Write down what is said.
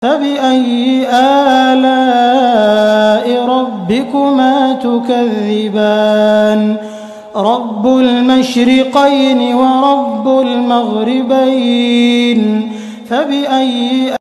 فبأي آلاء ربكما تكذبان رب المشرقين ورب المغربين فبأي